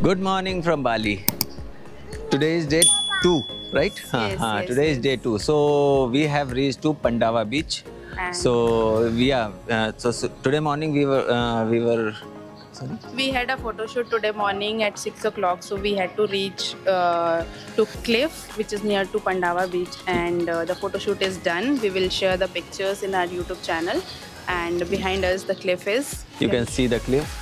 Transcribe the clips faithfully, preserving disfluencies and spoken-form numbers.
Good morning from Bali. Today is day two, right? Yes, Haan, yes, haan, yes, today yes. is day two. So we have reached to Pandava beach. And So we are. Uh, so, so today morning we were uh, we were. Sorry. we had a photo shoot today morning at six o'clock, so we had to reach uh, to Cliff, which is near to Pandava beach, and uh, the photo shoot is done. We will share the pictures in our YouTube channel, and behind us the cliff is. You can see the cliff.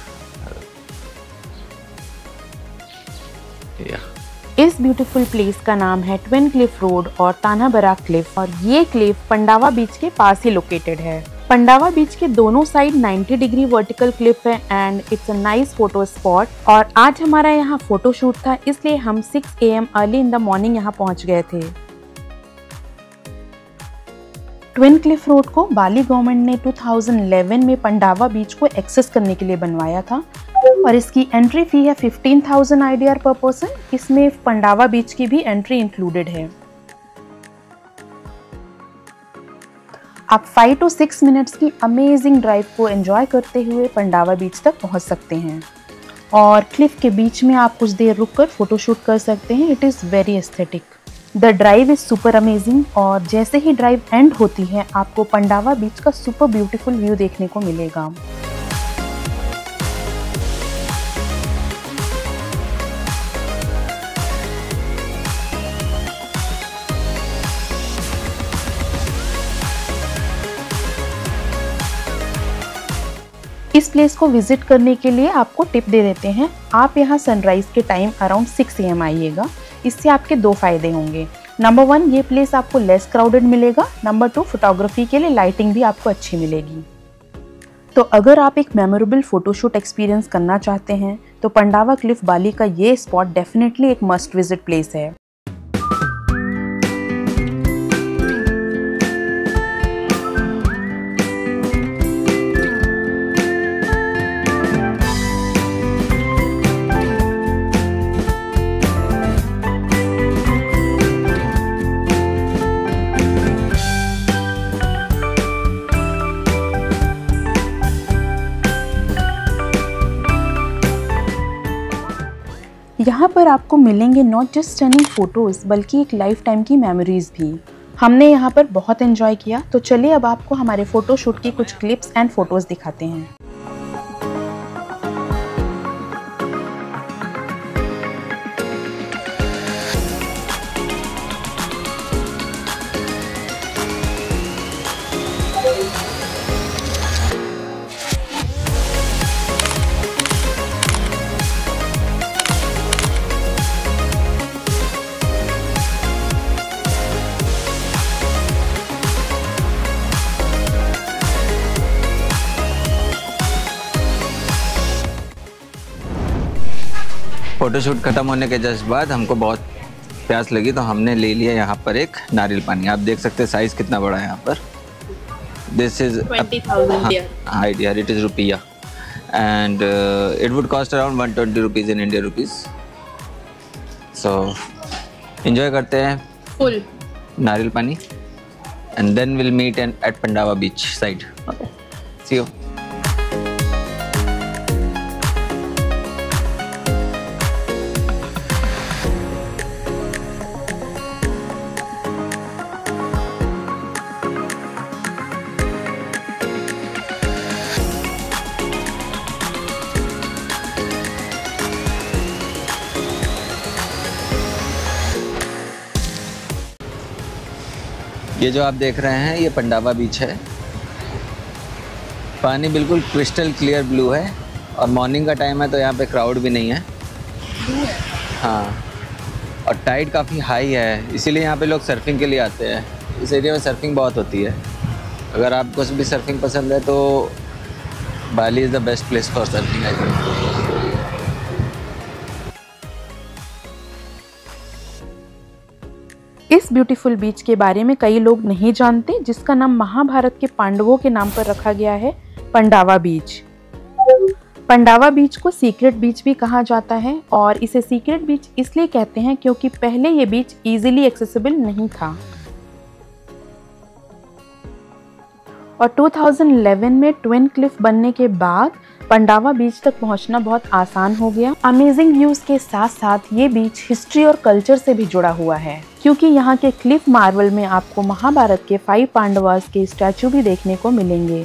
Yeah. इस beautiful place का नाम है twin Cliff road और ताना बरा Cliff और ये Cliff पंडावा बीच के पास ही लोकेटेड है। पंडावा बीच के दोनों साइड नब्बे डिग्री वर्टिकल क्लिफ है and it's a nice photo spot. और आज हमारा यहाँ फोटो शूट था, इसलिए हम six A M early in the morning यहाँ पहुँच गए थे। ट्विन क्लिफ रोड को बाली गवर्नमेंट ने दो हज़ार ग्यारह में पंडावा बीच को एक्सेस करने के लिए बनवाया था और इसकी एंट्री फी है पंद्रह हज़ार आई डी आर पर पर्सन। इसमें पंडावा बीच की भी एंट्री इंक्लूडेड है। आप फाइव टू सिक्स मिनट्स की अमेजिंग ड्राइव को एंजॉय करते हुए पंडावा बीच तक पहुंच सकते हैं और क्लिफ के बीच में आप कुछ देर रुककर फोटोशूट कर सकते हैं। It is very aesthetic. The drive is super amazing और जैसे ही ड्राइव एंड होती है आपको पंडावा बीच का सुपर ब्यूटीफुल व्यू देखने को मिलेगा। इस प्लेस को विजिट करने के लिए आपको टिप दे देते हैं। आप यहाँ सनराइज के time around six A M आइएगा। इससे आपके दो फायदे होंगे। नंबर वन, ये प्लेस आपको लेस क्राउडेड मिलेगा। नंबर टू, फोटोग्राफी के लिए लाइटिंग भी आपको अच्छी मिलेगी। तो अगर आप एक मेमोरेबल फोटोशूट एक्सपीरियंस करना चाहते हैं तो पंडावा क्लिफ बाली का ये स्पॉट डेफिनेटली एक मस्ट विजिट प्लेस है। यहाँ पर आपको मिलेंगे नॉट जस्ट स्टनिंग फोटोज़ बल्कि एक लाइफ टाइम की मेमोरीज भी। हमने यहाँ पर बहुत एंजॉय किया। तो चलिए अब आपको हमारे फोटोशूट की कुछ क्लिप्स एंड फोटोज़ दिखाते हैं। फोटोशूट खत्म होने के जस्ट बाद हमको बहुत प्यास लगी तो हमने ले लिया यहाँ पर एक नारियल पानी। आप देख सकते हैं साइज कितना बड़ा है यहाँ पर। This is twenty thousand I D R, it is rupiah and it would cost around one twenty rupees in India rupees. So enjoy करते हैं फुल नारियल पानी and then will meet and at Pandawa beach side. Okay, see you. ये जो आप देख रहे हैं ये पंडावा बीच है। पानी बिल्कुल क्रिस्टल क्लियर ब्लू है और मॉर्निंग का टाइम है तो यहाँ पे क्राउड भी नहीं है। हाँ, और टाइड काफ़ी हाई है इसीलिए यहाँ पे लोग सर्फिंग के लिए आते हैं। इस एरिया में सर्फिंग बहुत होती है। अगर आपको भी सर्फिंग पसंद है तो Bali is the best place for surfing I think. इस ब्यूटीफुल बीच के बारे में कई लोग नहीं जानते, जिसका नाम महाभारत के पांडवों के नाम पर रखा गया है, पंडावा बीच। पंडावा बीच को सीक्रेट बीच भी कहा जाता है और इसे सीक्रेट बीच इसलिए कहते हैं क्योंकि पहले ये बीच इजीली एक्सेसिबल नहीं था और दो हज़ार ग्यारह में ट्विन क्लिफ बनने के बाद पंडावा बीच तक पहुंचना बहुत आसान हो गया। अमेजिंग व्यूज के साथ साथ ये बीच हिस्ट्री और कल्चर से भी जुड़ा हुआ है, क्योंकि यहाँ के क्लिफ मार्बल में आपको महाभारत के फाइव पांडवास के स्टैचू भी देखने को मिलेंगे।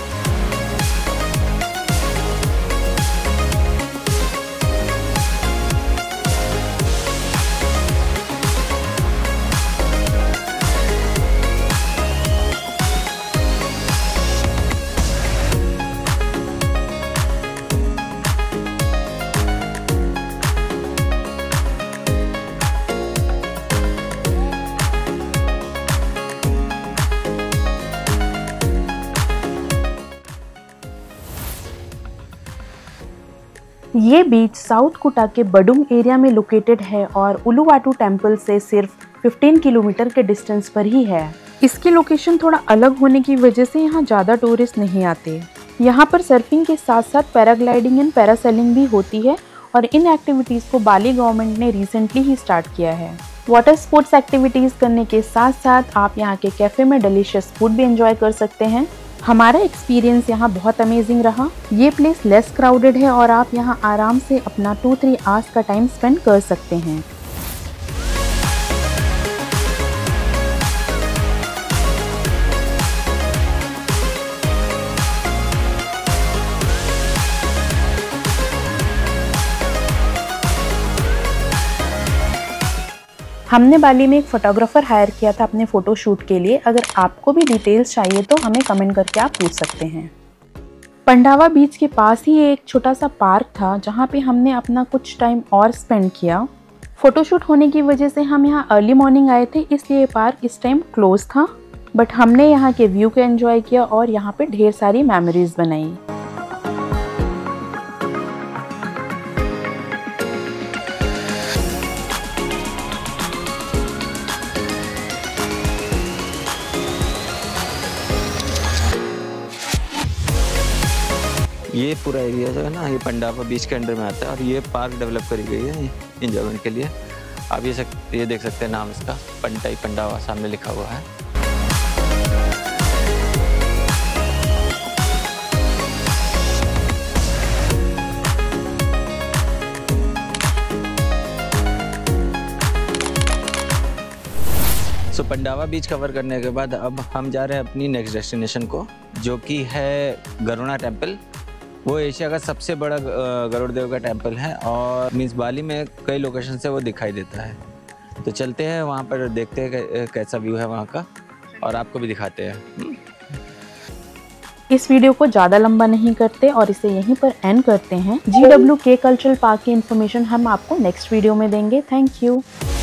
ये बीच साउथ कुटा के बडुंग एरिया में लोकेटेड है और उलुवाटू टेम्पल से सिर्फ पंद्रह किलोमीटर के डिस्टेंस पर ही है। इसकी लोकेशन थोड़ा अलग होने की वजह से यहाँ ज़्यादा टूरिस्ट नहीं आते। यहाँ पर सर्फिंग के साथ साथ पैराग्लाइडिंग एंड पैरासेलिंग भी होती है और इन एक्टिविटीज़ को बाली गवर्नमेंट ने रिसेंटली ही स्टार्ट किया है। वाटर स्पोर्ट्स एक्टिविटीज़ करने के साथ साथ आप यहाँ के कैफ़े में डिलीशियस फूड भी एंजॉय कर सकते हैं। हमारा एक्सपीरियंस यहाँ बहुत अमेजिंग रहा। ये प्लेस लेस क्राउडेड है और आप यहाँ आराम से अपना टू थ्री आवर्स का टाइम स्पेंड कर सकते हैं। हमने बाली में एक फोटोग्राफर हायर किया था अपने फ़ोटो शूट के लिए। अगर आपको भी डिटेल्स चाहिए तो हमें कमेंट करके आप पूछ सकते हैं। पंडावा बीच के पास ही एक छोटा सा पार्क था जहाँ पे हमने अपना कुछ टाइम और स्पेंड किया। फ़ोटोशूट होने की वजह से हम यहाँ अर्ली मॉर्निंग आए थे, इसलिए पार्क इस टाइम क्लोज था, बट हमने यहाँ के व्यू को एंजॉय किया और यहाँ पे ढेर सारी मेमोरीज बनाई। ये पूरा एरिया जो है ना, ये पंडावा बीच के अंडर में आता है और ये पार्क डेवलप करी गई है इंजॉयमेंट के लिए। आप ये सक, ये देख सकते हैं नाम इसका, पंटाई पंडावा सामने लिखा हुआ है। सो so, पंडावा बीच कवर करने के बाद अब हम जा रहे हैं अपनी नेक्स्ट डेस्टिनेशन को, जो कि है गरुड़ा टेम्पल। वो एशिया का सबसे बड़ा गरुड़ देव का टेम्पल है और मीन्स बाली में कई लोकेशन से वो दिखाई देता है। तो चलते हैं वहाँ पर, देखते हैं कैसा व्यू है वहाँ का और आपको भी दिखाते हैं। इस वीडियो को ज़्यादा लंबा नहीं करते और इसे यहीं पर एंड करते हैं। G W K cultural park की इन्फॉर्मेशन हम आपको नेक्स्ट वीडियो में देंगे। Thank you.